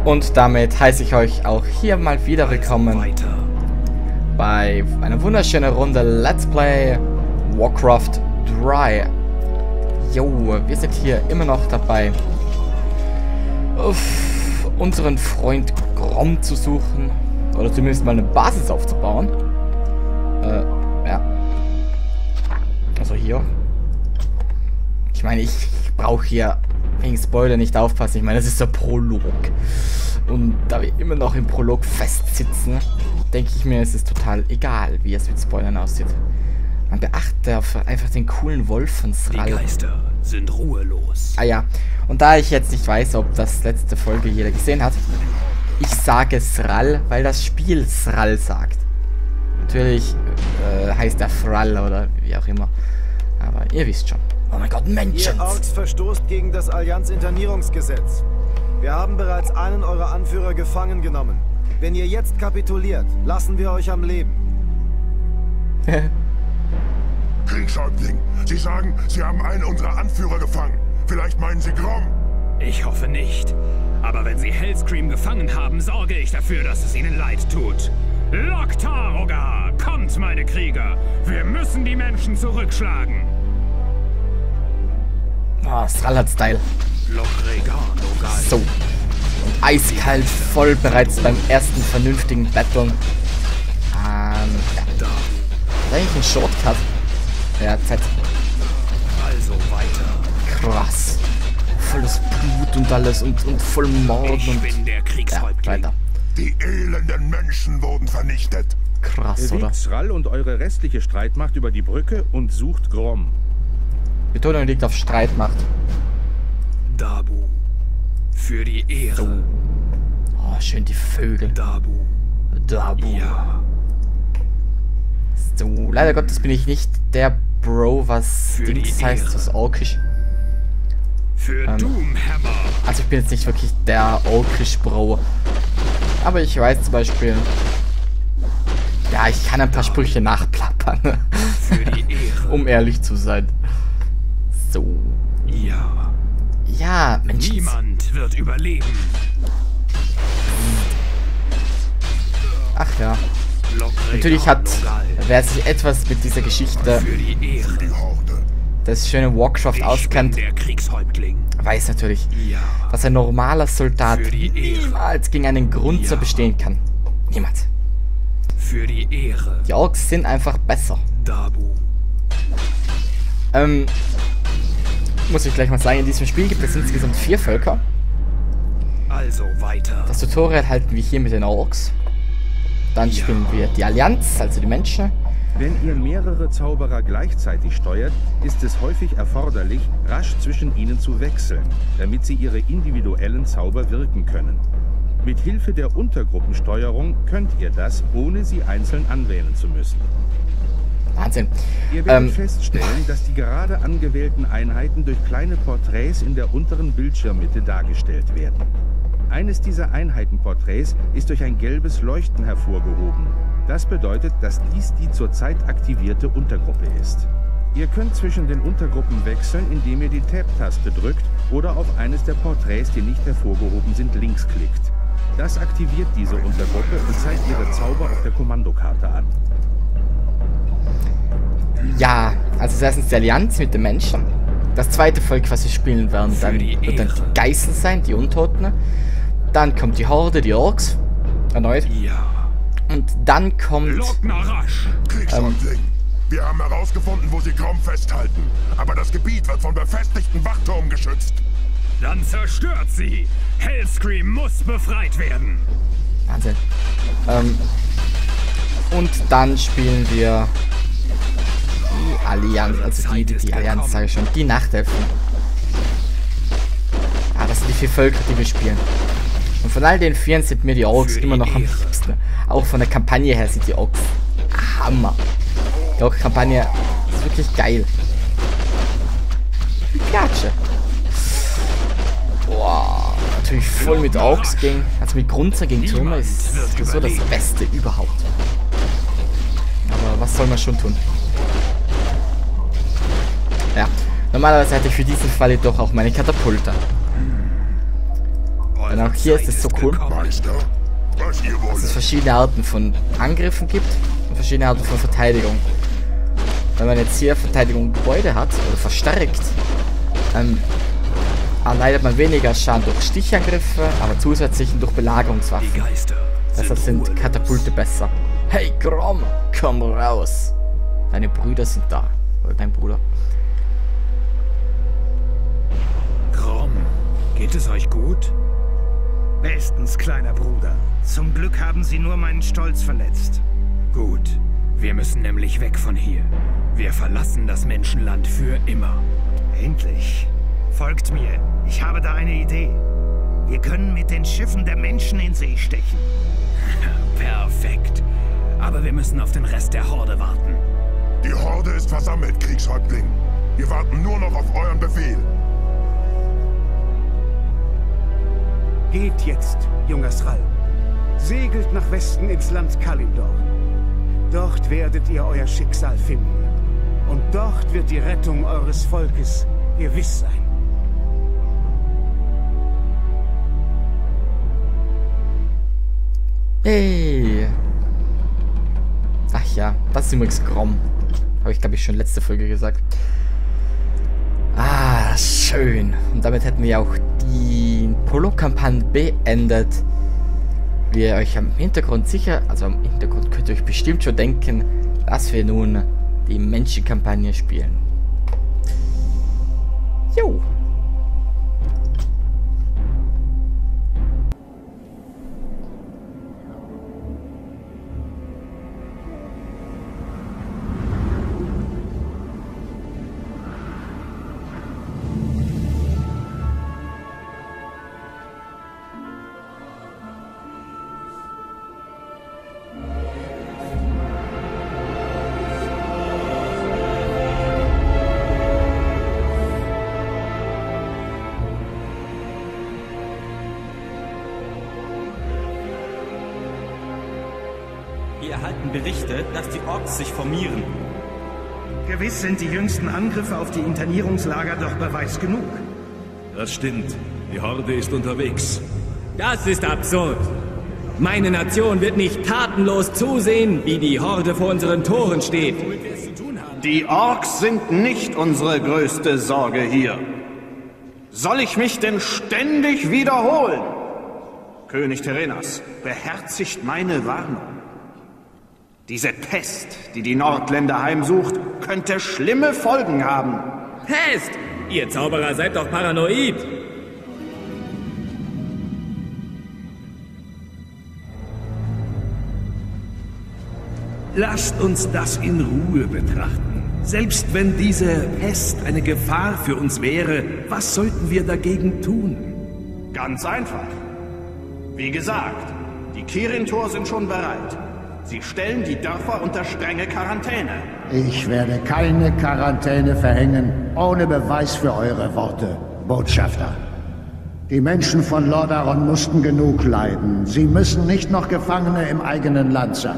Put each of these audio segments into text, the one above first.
Und damit heiße ich euch auch hier mal wieder willkommen bei einer wunderschönen Runde Let's Play Warcraft 3. Jo, wir sind hier immer noch dabei, unseren Freund Grom zu suchen. Oder zumindest mal eine Basis aufzubauen. Ja. Also hier. Ich meine, ich brauche hier wegen Spoiler nicht aufpassen. Ich meine, das ist der Prolog. Und da wir immer noch im Prolog festsitzen, denke ich mir, es ist total egal, wie es mit Spoilern aussieht. Man beachte einfach den coolen Wolf von Sral. Die Geister sind ruhelos. Ah ja, und da ich jetzt nicht weiß, ob das letzte Folge jeder gesehen hat, ich sage Sral, weil das Spiel Sral sagt. Natürlich heißt er Thrall oder wie auch immer. Aber ihr wisst schon. Oh mein Gott, Menschen! Ihr Orks verstoßt gegen das Allianz-Internierungsgesetz. Wir haben bereits einen eurer Anführer gefangen genommen. Wenn ihr jetzt kapituliert, lassen wir euch am Leben. Kriegshäuptling, Sie sagen, Sie haben einen unserer Anführer gefangen. Vielleicht meinen Sie Grom? Ich hoffe nicht. Aber wenn Sie Hellscream gefangen haben, sorge ich dafür, dass es Ihnen leid tut. Loktaroga! Kommt, meine Krieger! Wir müssen die Menschen zurückschlagen! Oh, Sral hat Style. Lokreganogal. So. Und eiskalt, voll bereits beim ersten vernünftigen Battle. Ja. Das ist eigentlich ein Shortcut. Ja, Z. Also weiter. Krass. Volles Blut und alles und voll Morden Ich und... bin der Ja, Kriegshäuptling. weiter. Die elenden Menschen wurden vernichtet. Krass, oder? Bewegt Sral und eure restliche Streitmacht über die Brücke und sucht Grom. Betonung liegt auf Streitmacht. Dabu. Für die Ehre. Oh, schön die Vögel. Dabu. Dabu. Ja. So, leider Gottes bin ich nicht der Bro, was Für Dings die heißt, Ehre. das Orkisch. Für Doomhammer. Also ich bin jetzt nicht wirklich der Orkisch-Bro. Aber ich weiß zum Beispiel... Ja, ich kann ein paar Sprüche nachplappern. Für die Ehre. Um ehrlich zu sein. So. Ja. Ja, Mensch. Niemand wird überleben. Ach ja. Lokreganogal. Natürlich hat, wer sich etwas mit dieser Geschichte Für die Ehre. Die Horde. des schönen Warcraft Ich auskennt, bin der Kriegshäuptling. weiß natürlich, Ja. dass ein normaler Soldat Für die Ehre. niemals gegen einen Grunzer Ja. bestehen kann. Niemals. Für die Ehre. Die Orks sind einfach besser. Dabu. Muss ich gleich mal sagen, in diesem Spiel gibt es insgesamt 4 Völker. Also weiter. Das Tutorial halten wir hier mit den Orks. Dann Ja. spielen wir die Allianz, also die Menschen. Wenn ihr mehrere Zauberer gleichzeitig steuert, ist es häufig erforderlich, rasch zwischen ihnen zu wechseln, damit sie ihre individuellen Zauber wirken können. Mit Hilfe der Untergruppensteuerung könnt ihr das, ohne sie einzeln anwählen zu müssen. Wahnsinn. Ihr werdet feststellen, dass die gerade angewählten Einheiten durch kleine Porträts in der unteren Bildschirmmitte dargestellt werden. Eines dieser Einheitenporträts ist durch ein gelbes Leuchten hervorgehoben. Das bedeutet, dass dies die zurzeit aktivierte Untergruppe ist. Ihr könnt zwischen den Untergruppen wechseln, indem ihr die Tab-Taste drückt oder auf eines der Porträts, die nicht hervorgehoben sind, links klickt. Das aktiviert diese Untergruppe und zeigt ihre Zauber auf der Kommandokarte an. Ja, also das erstens die Allianz mit den Menschen. Das zweite Volk, was wir spielen werden, dann Für die wird dann Ehre. die Geißel sein, die Untoten. Dann kommt die Horde, die Orks. Erneut. Ja. Und dann kommt... Loknarasch. Kriegshäuptling. Wir haben herausgefunden, wo Sie Grom festhalten. Aber das Gebiet wird von befestigten Wachturmen geschützt. Dann zerstört sie. Hellscream muss befreit werden. Wahnsinn. Und dann spielen wir die Allianz, also die Allianz, sage ich schon, die Nachtelfen. Ah, das sind die 4 Völker, die wir spielen. Und von all den 4 sind mir die Orks Für die immer noch am Ehre. liebsten. Auch von der Kampagne her sind die Orks Hammer. Die Ork-Kampagne ist wirklich geil. Klatsche. Boah, natürlich voll mit Orks gegen, also mit Grunzer gegen Türme ist so das Beste überhaupt. Aber was soll man schon tun? Ja, normalerweise hätte ich für diesen Fall jedoch auch meine Katapulte. Und auch hier ist es so cool, Meister, was ihr dass es wollt. verschiedene Arten von Angriffen gibt und verschiedene Arten von Verteidigung. Wenn man jetzt hier Verteidigung Gebäude hat oder verstärkt, erleidet man weniger Schaden durch Stichangriffe, aber zusätzlich durch Belagerungswaffen. Die Geister Deshalb sind Katapulte besser. Hey Grom, komm raus! Deine Brüder sind da. Oder dein Bruder. Grom, geht es euch gut? Bestens, kleiner Bruder. Zum Glück haben sie nur meinen Stolz verletzt. Gut. Wir müssen nämlich weg von hier. Wir verlassen das Menschenland für immer. Endlich. Folgt mir. Ich habe da eine Idee. Wir können mit den Schiffen der Menschen in See stechen. Perfekt. Aber wir müssen auf den Rest der Horde warten. Die Horde ist versammelt, Kriegshäuptling. Wir warten nur noch auf euren Befehl. Geht jetzt, junger Thrall. Segelt nach Westen ins Land Kalimdor. Dort werdet ihr euer Schicksal finden. Und dort wird die Rettung eures Volkes gewiss sein. Hey! Ach ja, das ist übrigens Grom. Habe ich, glaube ich, schon letzte Folge gesagt. Ah, schön. Und damit hätten wir auch die Prolog-Kampagne beendet. Wie ihr euch am Hintergrund sicher, also am Hintergrund könnt ihr euch bestimmt schon denken, dass wir nun die Menschenkampagne spielen. Jo. Wir erhalten Berichte, dass die Orks sich formieren. Gewiss sind die jüngsten Angriffe auf die Internierungslager doch Beweis genug. Das stimmt. Die Horde ist unterwegs. Das ist absurd. Meine Nation wird nicht tatenlos zusehen, wie die Horde vor unseren Toren steht. Die Orks sind nicht unsere größte Sorge hier. Soll ich mich denn ständig wiederholen? König Terenas, beherzigt meine Warnung. Diese Pest, die die Nordländer heimsucht, könnte schlimme Folgen haben. Pest! Ihr Zauberer seid doch paranoid! Lasst uns das in Ruhe betrachten. Selbst wenn diese Pest eine Gefahr für uns wäre, was sollten wir dagegen tun? Ganz einfach. Wie gesagt, die Kirin-Tor sind schon bereit. Sie stellen die Dörfer unter strenge Quarantäne. Ich werde keine Quarantäne verhängen, ohne Beweis für eure Worte, Botschafter. Die Menschen von Lordaeron mussten genug leiden. Sie müssen nicht noch Gefangene im eigenen Land sein.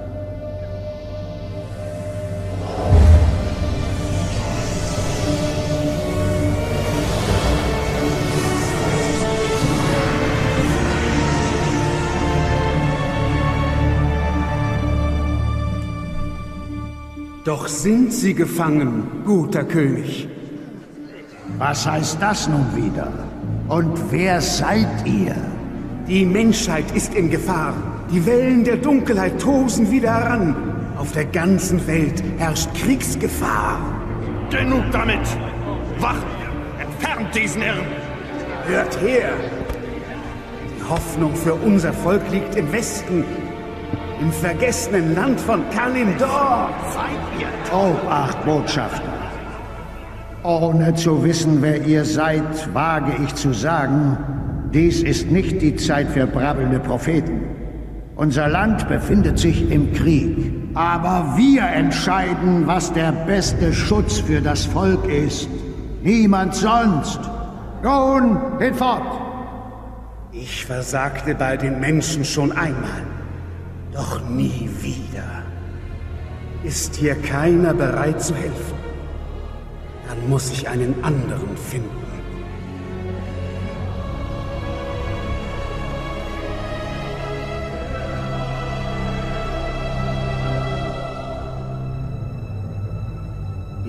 Doch sind sie gefangen, guter König. Was heißt das nun wieder? Und wer seid ihr? Die Menschheit ist in Gefahr. Die Wellen der Dunkelheit tosen wieder heran. Auf der ganzen Welt herrscht Kriegsgefahr. Genug damit! Wacht! Entfernt diesen Irren! Hört her! Die Hoffnung für unser Volk liegt im Westen. Im vergessenen Land von Kalimdor. Seid ihr? Obacht, Botschafter. Ohne zu wissen, wer ihr seid, wage ich zu sagen, dies ist nicht die Zeit für brabbelnde Propheten. Unser Land befindet sich im Krieg. Aber wir entscheiden, was der beste Schutz für das Volk ist. Niemand sonst. Nun, hinfort! Ich versagte bei den Menschen schon einmal. Doch nie wieder. Ist hier keiner bereit zu helfen? Dann muss ich einen anderen finden.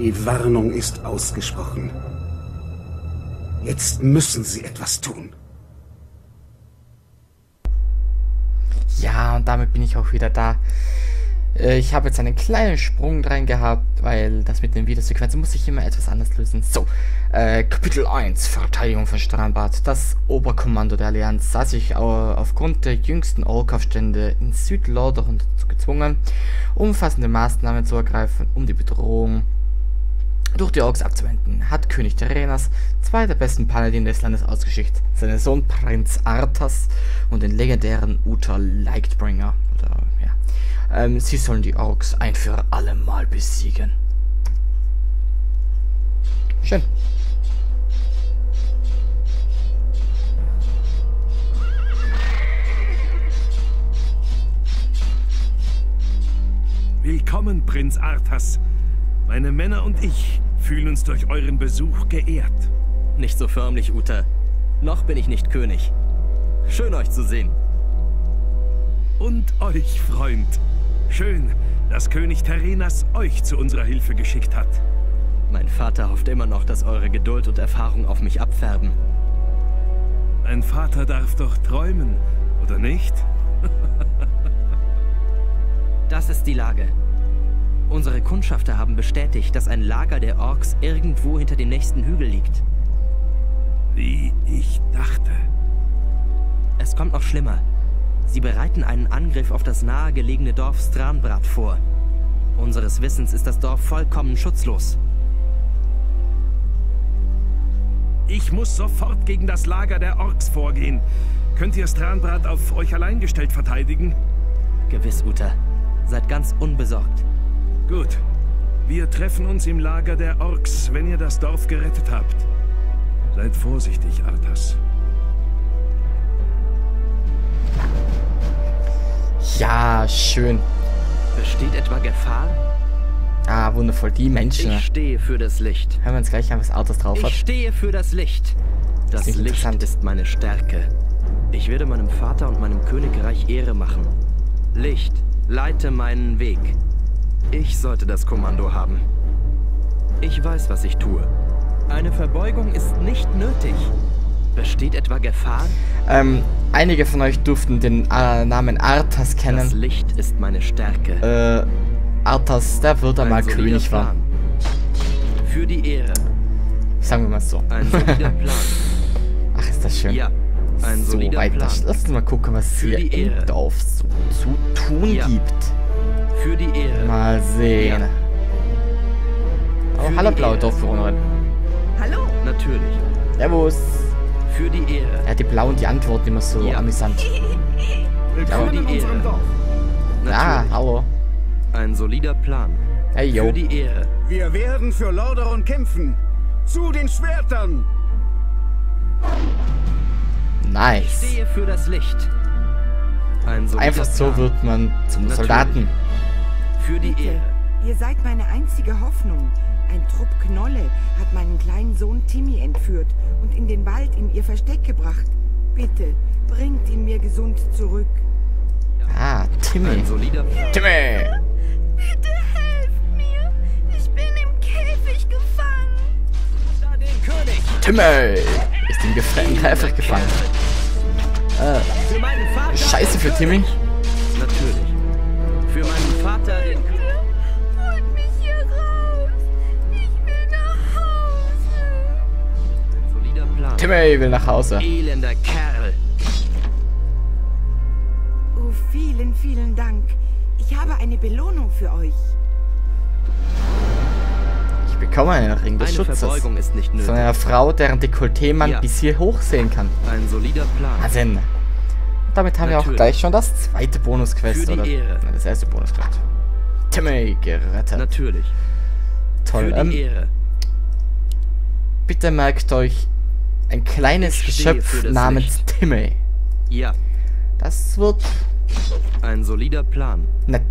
Die Warnung ist ausgesprochen. Jetzt müssen Sie etwas tun. Ja, und damit bin ich auch wieder da. Ich habe jetzt einen kleinen Sprung rein gehabt, weil das mit den Videosequenzen muss ich immer etwas anders lösen. So, Kapitel 1, Verteidigung von Stranbad. Das Oberkommando der Allianz sah sich aufgrund der jüngsten Orkaufstände in Südlordaeron dazu gezwungen, umfassende Maßnahmen zu ergreifen, um die Bedrohung durch die Orks abzuwenden. Hat König Terenas zwei der besten Paladine des Landes ausgeschickt, seinen Sohn Prinz Arthas und den legendären Uther Lightbringer. Oder, ja. Sie sollen die Orks ein für alle Mal besiegen. Schön. Willkommen, Prinz Arthas. Meine Männer und ich fühlen uns durch euren Besuch geehrt. Nicht so förmlich, Uther. Noch bin ich nicht König. Schön, euch zu sehen. Und euch, Freund. Schön, dass König Terenas euch zu unserer Hilfe geschickt hat. Mein Vater hofft immer noch, dass eure Geduld und Erfahrung auf mich abfärben. Ein Vater darf doch träumen, oder nicht? Das ist die Lage. Unsere Kundschafter haben bestätigt, dass ein Lager der Orks irgendwo hinter dem nächsten Hügel liegt. Wie ich dachte. Es kommt noch schlimmer. Sie bereiten einen Angriff auf das nahegelegene Dorf Stranbad vor. Unseres Wissens ist das Dorf vollkommen schutzlos. Ich muss sofort gegen das Lager der Orks vorgehen. Könnt ihr Stranbad auf euch allein gestellt verteidigen? Gewiss, Uther. Seid ganz unbesorgt. Gut. Wir treffen uns im Lager der Orks, wenn ihr das Dorf gerettet habt. Seid vorsichtig, Arthas. Ja, schön. Besteht etwa Gefahr? Ah, wundervoll. Die Menschen. Ich stehe für das Licht. Hören wir uns gleich an, was Arthas drauf hat. Ich stehe für das Licht. Das Licht ist meine Stärke. Ich werde meinem Vater und meinem Königreich Ehre machen. Licht, leite meinen Weg. Ich sollte das Kommando haben. Ich weiß, was ich tue. Eine Verbeugung ist nicht nötig. Besteht etwa Gefahr? Einige von euch durften den Namen Arthas kennen. Das Licht ist meine Stärke. Arthas, der wird einmal König war. Für die Ehre. Sagen wir mal so. Ein solider Plan. Ach, ist das schön. Ja, ein solider weiter. Plan. Lass uns mal gucken, was es hier im Dorf so zu tun gibt. Für die Ehre. Mal sehen. Ja. Oh, hallo, blaue Dorfbewohnerin. Hallo. Natürlich. Servus. Für die Ehre. Ja, die blauen, die antworten immer so amüsant. Willkommen in unserem Dorf. Ja, hallo. Ein solider Plan. Hey, yo. Für die Ehre. Wir werden für Lordaeron kämpfen. Zu den Schwertern. Nice. Ich stehe für das Licht. Ein solider Einfach so Plan. wird man zum Soldaten. Für die Ehre. Ihr seid meine einzige Hoffnung. Ein Trupp Knolle hat meinen kleinen Sohn Timmy entführt und in den Wald in ihr Versteck gebracht. Bitte, bringt ihn mir gesund zurück. Ah, Timmy. Ein solider Plan. Timmy! Bitte helft mir. Ich bin im Käfig gefangen. Da den König. Timmy! Ist im Käfig gefangen. Für meinen Vater. Scheiße für Timmy. Natürlich. Für meinen Vater den König. Holt mich hier raus. Ich will nach Hause. Ein solider Plan. Timmy will nach Hause. Elender Kerl. Oh, vielen, vielen Dank. Ich habe eine Belohnung für euch. Ich bekomme einen Ring des Schutzes. Verbeugung ist nicht nötig. Von einer Frau, deren Dekolleté man bis hier hochsehen kann. Ein solider Plan. Wahnsinn. Damit haben wir auch gleich schon das zweite Bonusquest, oder? Ehre. Nein, das erste Bonusquest. Timmy gerettet. Natürlich. Toll. Für die Ehre. Bitte merkt euch ein kleines Geschöpf namens Licht. Timmy. Ja. Das wird ein solider Plan. Nett.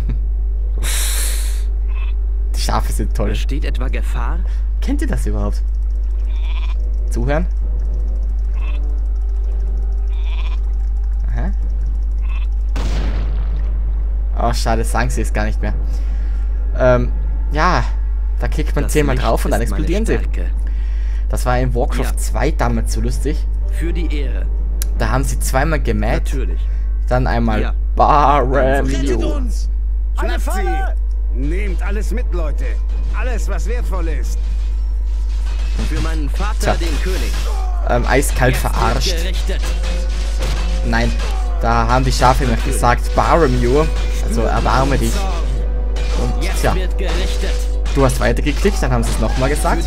Die Schafe sind toll. Besteht etwa Gefahr? Kennt ihr das überhaupt? Zuhören? Aha. Oh, schade, sagen sie es gar nicht mehr. Ja. Da klickt man 10-mal drauf und dann explodieren sie. Das war in Warcraft 2 damals so lustig. Für die Ehre. Da haben sie 2-mal gemäht. Natürlich. Dann einmal Bartholomew. Alle Falle! Nehmt alles mit, Leute. Alles, was wertvoll ist. Für meinen Vater, den König. Eiskalt verarscht. Nein, da haben die Schafe noch gesagt, Bartholomew, also erwarme dich. Und tja, du hast weitergeklickt, dann haben sie es nochmal gesagt.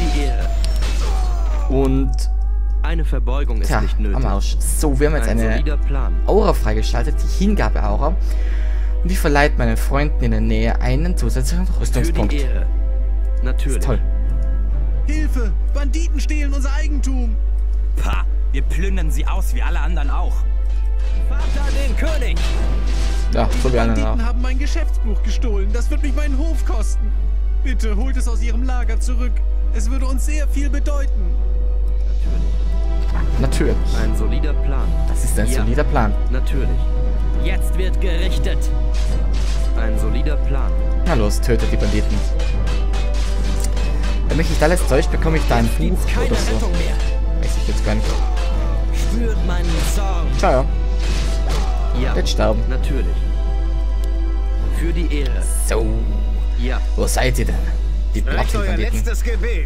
Und eine Verbeugung ist nicht nötig. Am Arsch. So, wir haben jetzt eine Aura freigeschaltet, die Hingabe-Aura. Und die verleiht meinen Freunden in der Nähe einen zusätzlichen Rüstungspunkt. Natürlich. Ist toll. Hilfe! Banditen stehlen unser Eigentum! Pah, wir plündern sie aus, wie alle anderen auch. Vater, den König! Ja, so wie alle anderen auch. Die Banditen haben mein Geschäftsbuch gestohlen. Das wird mich meinen Hof kosten. Bitte holt es aus ihrem Lager zurück. Es würde uns sehr viel bedeuten. Natürlich. Ein solider Plan. Das ist ein solider Plan. Natürlich. Jetzt wird gerichtet. Ein solider Plan. Na los, tötet die Banditen. Wenn mich nicht alles täuscht, bekomme ich da ein Buch oder so. Weiß ich jetzt gar nicht. Spürt meinen Zorn. Ciao. Ja. Jetzt sterben. Natürlich. Für die Ehre. So. Ja. Wo seid ihr denn? Die Banditen. Letztes Gebet.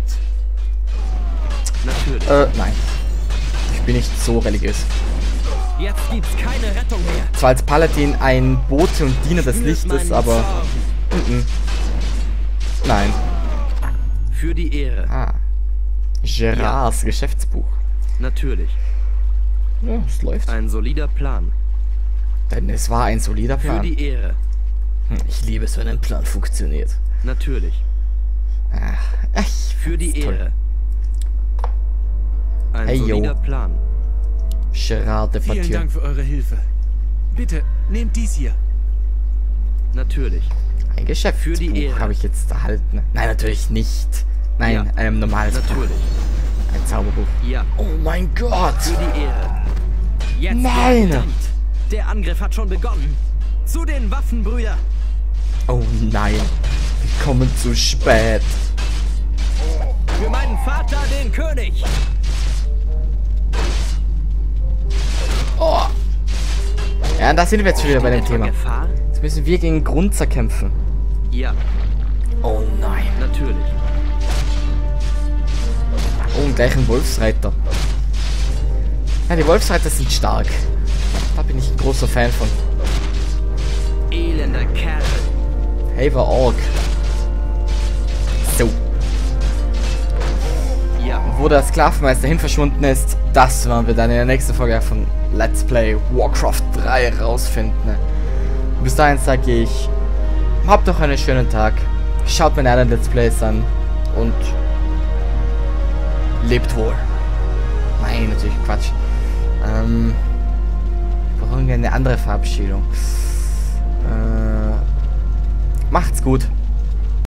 Natürlich. Nein. Ich bin nicht so religiös. Jetzt gibt's keine Rettung mehr. Zwar als Paladin ein Bote und Diener des Lichtes, aber... Nein. Für die Ehre. Gerards Geschäftsbuch. Natürlich. Ja, es läuft. Ein solider Plan. Denn es war ein solider Plan. Für die Ehre. Ich liebe es, wenn ein Plan funktioniert. Natürlich. Für die Ehre. Ein solider Plan. Gerard de Vielen Dank für eure Hilfe. Bitte, nehmt dies hier. Natürlich. Ein Geschäftsbuch habe ich jetzt erhalten. Nein, natürlich nicht. Nein, ein normales Buch. Ein Zauberbuch. Ja. Oh mein Gott. Für die Ehre. Jetzt nein. Der Angriff hat schon begonnen. Zu den Waffen, Brüder. Oh nein. Wir kommen zu spät. Für meinen Vater, den König. Oh. Ja, da sind wir jetzt schon wieder bei dem Thema. Jetzt müssen wir gegen Grunzer kämpfen. Ja. Oh nein. Natürlich. Oh, und gleich ein Wolfsreiter. Ja, die Wolfsreiter sind stark. Da bin ich ein großer Fan von. Elender Kerl. Haver Orc. So. Ja. Wo der Sklavenmeister hin verschwunden ist, das werden wir dann in der nächsten Folge von Let's Play Warcraft 3 rausfinden. Bis dahin sage ich, habt doch einen schönen Tag, schaut meine anderen Let's Plays an und lebt wohl. Nein, natürlich Quatsch. Brauchen wir eine andere Verabschiedung. Macht's gut.